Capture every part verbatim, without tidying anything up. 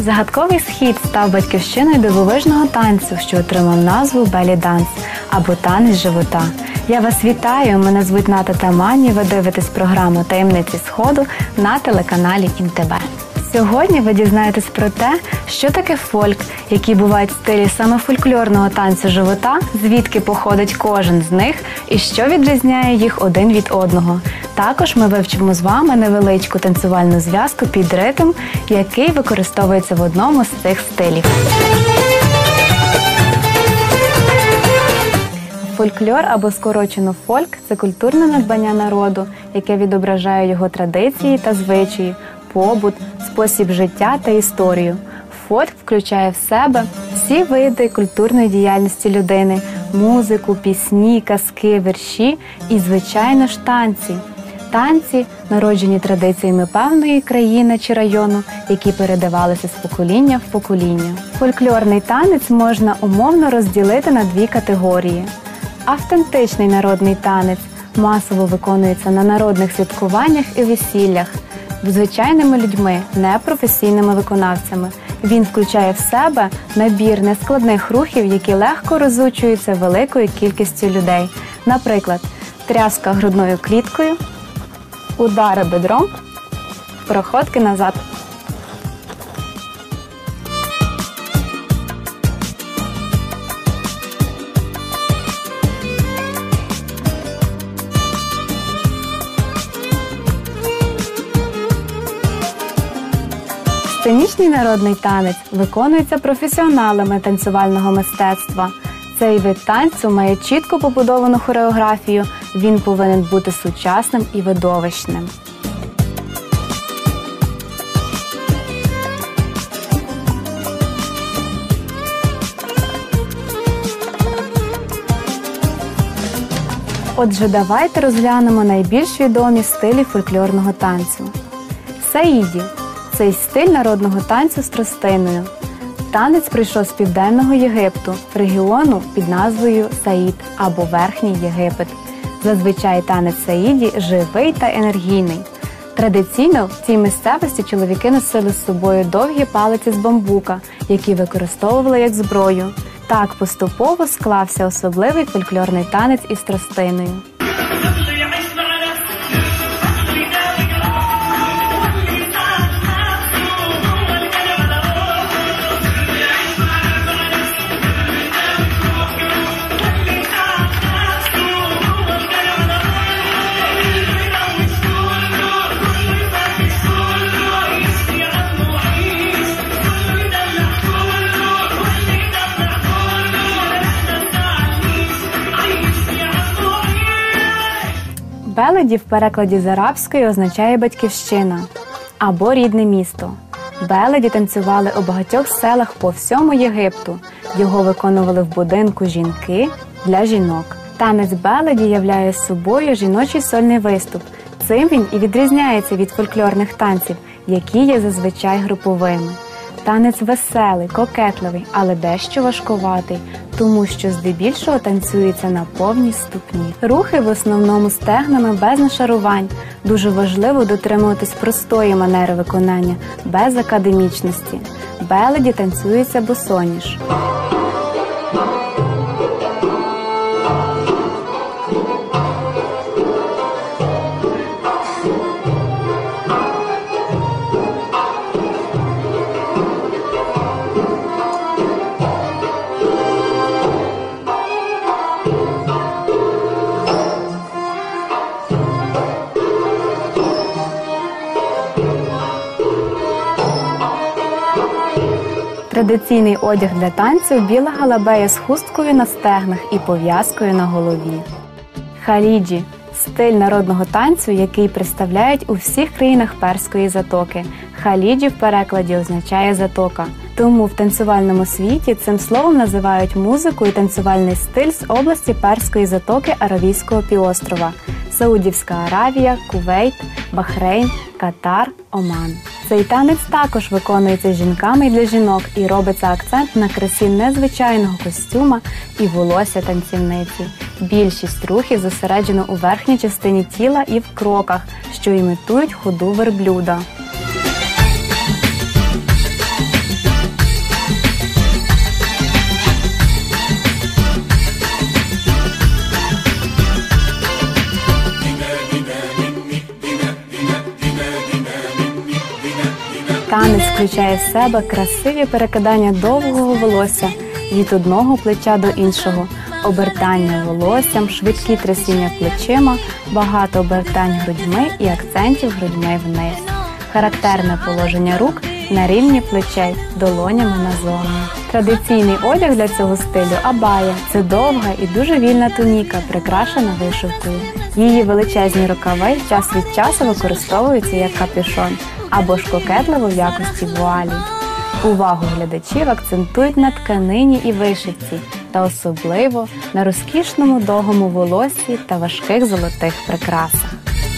Загадковий схід став батьківщиною дивовижного танцю, що отримав назву белі-данс або танець живота. Я вас вітаю, мене звуть Ната Тамані, ви дивитесь програму «Таємниці Сходу» на телеканалі Ін Те Бе. Сьогодні ви дізнаєтесь про те, що таке фольк, які бувають стилі саме фольклорного танцю живота, звідки походить кожен з них і що відрізняє їх один від одного. Також ми вивчимо з вами невеличку танцювальну зв'язку під ритм, який використовується в одному з цих стилів. Фольклор або скорочено фольк – це культурне надбання народу, яке відображає його традиції та звичаї, побут, спосіб життя та історію. Фольк включає в себе всі види культурної діяльності людини – музику, пісні, казки, вірші і, звичайно ж, танці. Танці, народжені традиціями певної країни чи району, які передавалися з покоління в покоління. Фольклорний танець можна умовно розділити на дві категорії. Автентичний народний танець масово виконується на народних святкуваннях і весіллях, звичайними людьми, непрофесійними виконавцями. Він включає в себе набір нескладних рухів, які легко розучуються великою кількістю людей. Наприклад, тряска грудною кліткою, удари бедром, проходки назад. Сценічний народний танець виконується професіоналами танцювального мистецтва. Цей вид танцю має чітко побудовану хореографію, він повинен бути сучасним і видовищним. Отже, давайте розглянемо найбільш відомі стилі фольклорного танцю. Саїді – цей стиль народного танцю з тростиною. Танець прийшов з Південного Єгипту, регіону під назвою Саїд або Верхній Єгипет. Зазвичай танець Саїді живий та енергійний. Традиційно в цій місцевості чоловіки носили з собою довгі палиці з бамбука, які використовували як зброю. Так поступово склався особливий фольклорний танець із тростиною. Беледі в перекладі з арабської означає «батьківщина» або «рідне місто». Беледі танцювали у багатьох селах по всьому Єгипту. Його виконували в будинку жінки для жінок. Танець беледі являє собою жіночий сольний виступ. Цим він і відрізняється від фольклорних танців, які є зазвичай груповими. Танець веселий, кокетливий, але дещо важкуватий, тому що здебільшого танцюється на повній ступні. Рухи в основному стегнами без нашарувань. Дуже важливо дотримуватись простої манери виконання, без академічності. Беледі танцюється босоніж. Традиційний одяг для танцю – біла галабея з хусткою на стегнах і пов'язкою на голові. Халіджі – стиль народного танцю, який представляють у всіх країнах Перської затоки. Халіджі в перекладі означає «затока». Тому в танцювальному світі цим словом називають музику і танцювальний стиль з області Перської затоки Аравійського півострова – Саудівська Аравія, Кувейт, Бахрейн, Катар, Оман. Цей танець також виконується жінками і для жінок і робиться акцент на красі незвичайного костюма і волосся танцівниці. Більшість рухів зосереджено у верхній частині тіла і в кроках, що імітують ходу верблюда. танець включає в себе красиві перекидання довгого волосся від одного плеча до іншого, обертання волоссям, швидкі трясіння плечима, багато обертань грудьми і акцентів грудьми вниз. Характерне положення рук на рівні плечей, долонями назовні. Традиційний одяг для цього стилю – абая. Це довга і дуже вільна туніка, прикрашена вишивкою. Її величезні рукави час від часу використовуються як капюшон або ж кокетливо в якості вуалі. Увагу глядачів акцентують на тканині і вишивці, та особливо на розкішному довгому волоссі та важких золотих прикрасах.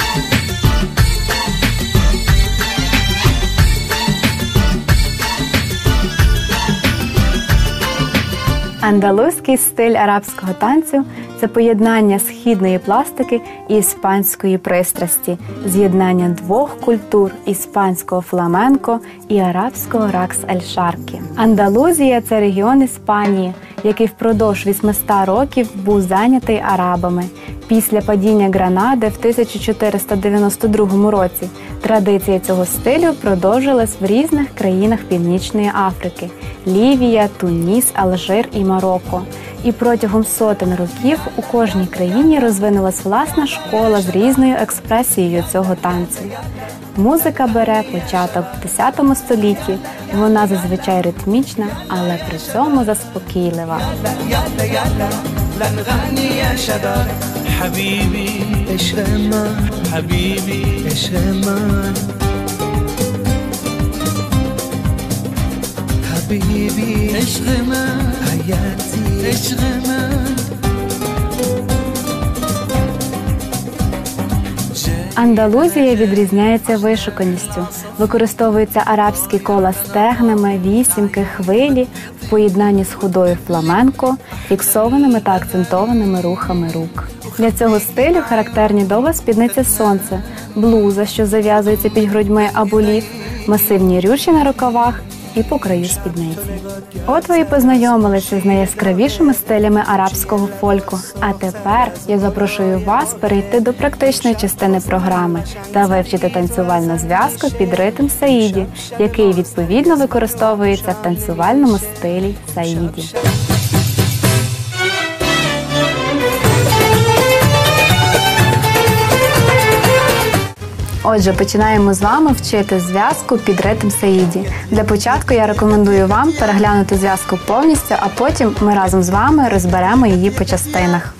Андалузький стиль арабського танцю – це поєднання східної пластики і іспанської пристрасті, з'єднання двох культур – іспанського фламенко і арабського ракс-ель-шаркі. Андалузія – це регіон Іспанії, який впродовж вісімсот років був зайнятий арабами. Після падіння Гранади в тисяча чотириста дев'яносто другому році традиція цього стилю продовжилась в різних країнах Північної Африки – Лівія, Туніс, Алжир і Марокко. І протягом сотень років у кожній країні розвинулась власна школа з різною експресією цього танцю. Музика бере початок в десятому столітті, вона зазвичай ритмічна, але при цьому заспокійлива. Андалузія відрізняється вишуканістю. Використовуються арабські кола стегнами, вісімки, хвилі в поєднанні з ходою фламенко, фіксованими та акцентованими рухами рук. Для цього стилю характерні довга спідниця сонце, блуза, що зав'язується під грудьми або ліф, масивні рюші на рукавах і по краю спідниці. От ви і познайомилися з найяскравішими стилями арабського фольку. А тепер я запрошую вас перейти до практичної частини програми та вивчити танцювальну зв'язку під ритм саїді, який відповідно використовується в танцювальному стилі саїді. Отже, починаємо з вами вчити зв'язку під ритм саїді. Для початку я рекомендую вам переглянути зв'язку повністю, а потім ми разом з вами розберемо її по частинах.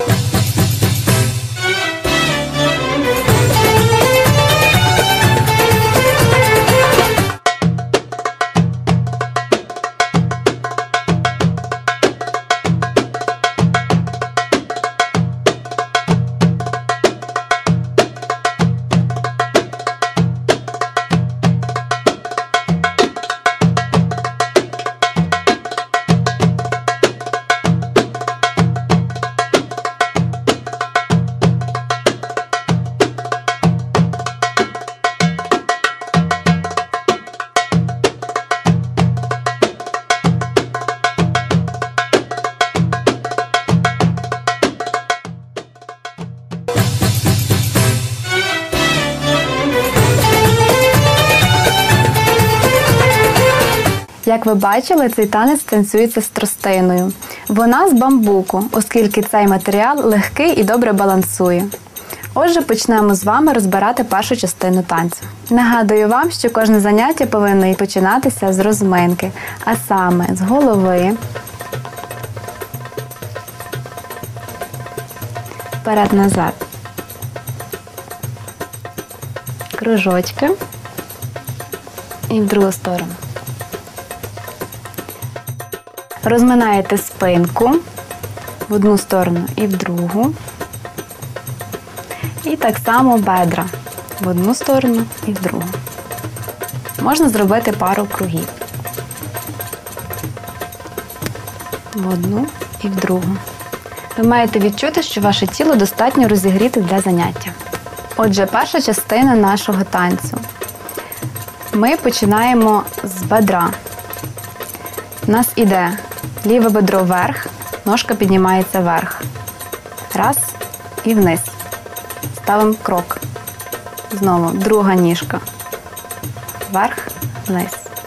Як ви бачили, цей танець танцюється з тростиною. Вона з бамбуку, оскільки цей матеріал легкий і добре балансує. Отже, почнемо з вами розбирати першу частину танцю. Нагадую вам, що кожне заняття повинно починатися з розминки, а саме з голови, вперед-назад, кружочки і в другу сторону. Розминаєте спинку в одну сторону і в другу. І так само бедра в одну сторону і в другу. Можна зробити пару кругів. В одну і в другу. Ви маєте відчути, що ваше тіло достатньо розігріте для заняття. Отже, перша частина нашого танцю. Ми починаємо з бедра. У нас іде ліве бедро вверх, ножка піднімається вверх. Раз і вниз. Ставимо крок. Знову друга ніжка. Вверх, вниз.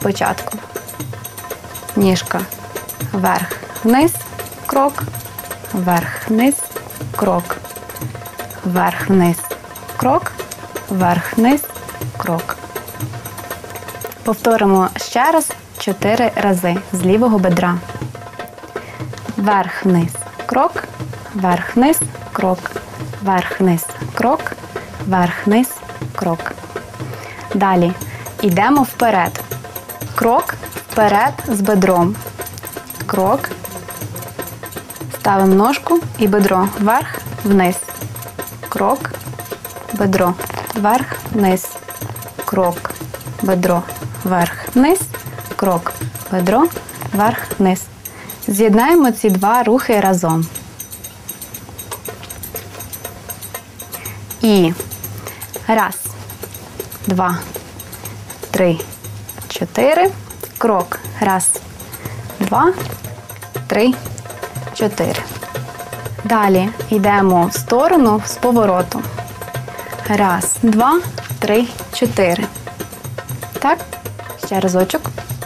спочатку. Ніжка вверх-вниз, крок, вверх-вниз, крок, вверх-вниз, крок, вверх-вниз, крок. Повторимо ще раз чотири рази з лівого бедра. Вверх-вниз, крок, вверх-вниз, крок, вверх-вниз, крок, вверх-вниз, крок. Далі йдемо вперед. Крок, вперед з бедром. Крок. Ставимо ножку і бедро вверх, вниз. Крок, бедро вверх, вниз. Крок, бедро вверх, вниз. Крок, бедро вверх, вниз. З'єднаємо ці два рухи разом. І раз, два, три, чотири. Крок. Раз, два, три, чотири. Далі йдемо в сторону з повороту. Раз, два, три, чотири. Так, ще разочок.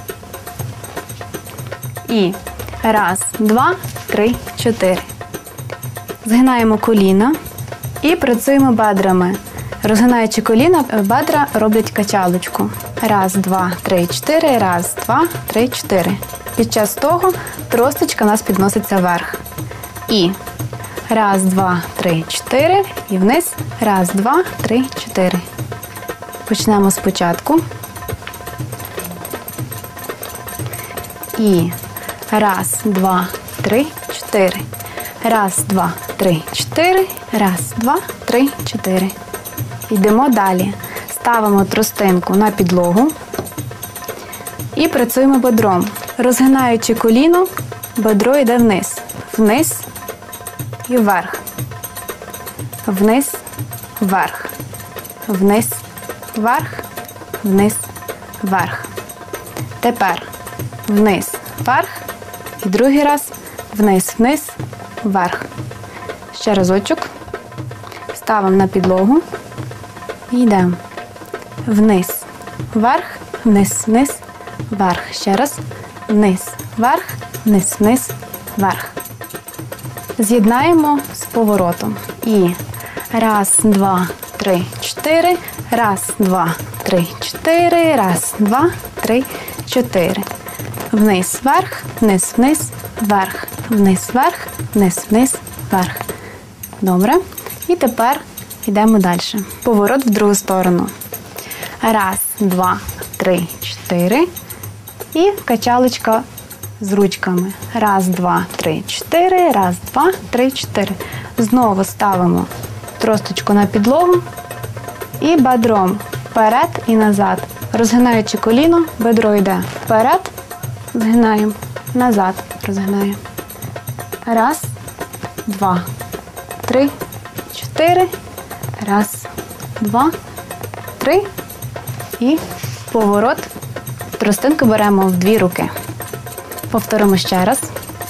І раз, два, три, чотири. Згинаємо коліна і працюємо бедрами. Розгинаючи коліна, бедра роблять качалочку. Раз, два, три, чотири. Раз, два, три, чотири. Під час того тросточка у нас підноситься вверх. І раз, два, три, чотири. І вниз. Раз, два, три, чотири. Почнемо спочатку. І раз, два, три, чотири. Раз, два, три, чотири. Раз, два, три, чотири. Йдемо далі. Ставимо тростинку на підлогу і працюємо бедром. Розгинаючи коліно, бедро йде вниз. Вниз і вверх. Вниз, вверх. Вниз, вверх. Вниз, вверх. Тепер вниз, вверх. І другий раз вниз, вниз, вверх. Ще разочок. Ставимо на підлогу. І йдемо. Вниз, вверх, вниз, вниз, вверх. Ще раз. Вниз, вверх, вниз, вниз, вверх. З'єднаємо з поворотом. І раз, два, три, чотири. Раз, два, три, чотири. Раз, два, три, чотири. Вниз, вверх, вниз, вниз, вверх. Вниз, вверх, вниз, вниз, вверх. Добре. І тепер йдемо далі. Поворот в другу сторону. Раз, два, три, чотири. І качалочка з ручками. Раз, два, три, чотири. Раз, два, три, чотири. Знову ставимо тросточку на підлогу і бедром вперед і назад. Розгинаючи коліно, бедро йде вперед, згинаємо, назад, розгинаємо. Раз, два, три, чотири. Раз, два, три. І поворот. Тростинку беремо в дві руки. Повторимо ще раз.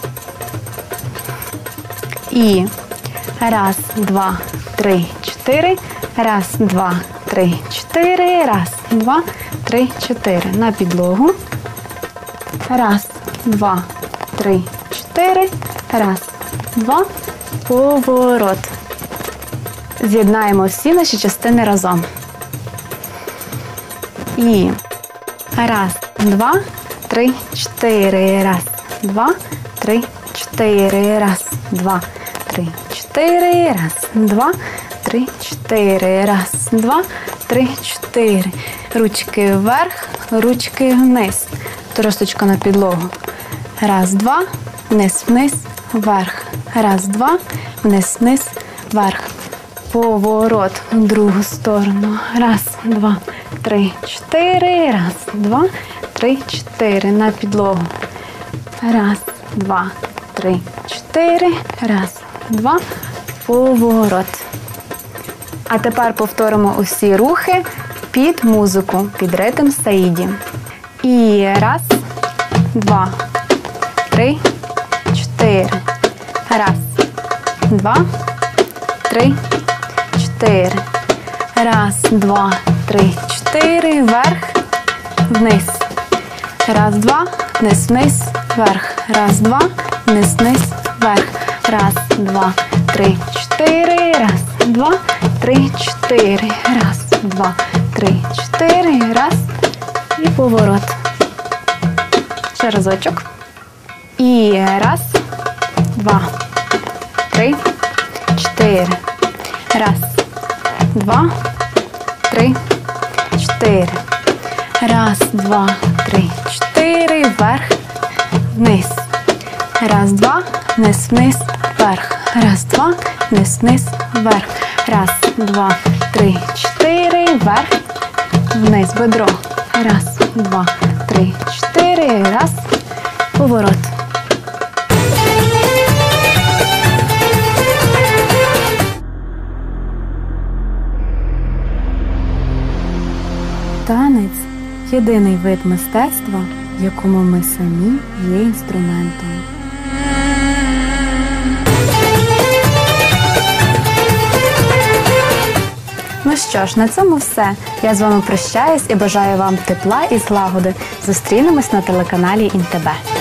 І раз, два, три, чотири. Раз, два, три, чотири. Раз, два, три, чотири. На підлогу. Раз, два, три, чотири. Раз, два. Поворот. З'єднаємо всі наші частини разом. І раз, два, три, чотири. Раз, два, три, чотири. Раз, два, три, чотири. Раз, два, три, чотири. Раз, два, три, чотири. Ручки вверх, ручки вниз. Тросточка на підлогу. Раз, два, вниз, вниз, вверх. Раз, два, вниз, вниз, вверх. Поворот в другу сторону. Раз, два, три, чотири. Раз, два, три, чотири. На підлогу. Раз, два, три, чотири. Раз, два. Поворот. А тепер повторимо усі рухи під музику, під ритм Саїді. І раз, два, три, чотири. Раз, два, три, чотири. Раз, два, три, чотири. Вверх, вниз. Раз, два, вниз, вниз, вверх. Раз, два, вниз, вниз, вверх. Раз, два, три, чотири. Раз, два, три, чотири. Раз, два, три, чотири. Раз. І поворот. Ще разочок. І раз, два, три, чотири. Раз, два, три, чотири. Раз, два, три, чотири. Вверх, вниз. Раз, два, вниз, вниз, вверх. Раз, два, вниз, вниз, вверх. Раз, два, три, чотири. Вверх, вниз, бедро. Раз, два, три, чотири. Раз. Поворот. Танець – єдиний вид мистецтва, в якому ми самі є інструментом. Ну що ж, на цьому все. Я з вами прощаюсь і бажаю вам тепла і злагоди. Зустрінемось на телеканалі ІНТБ.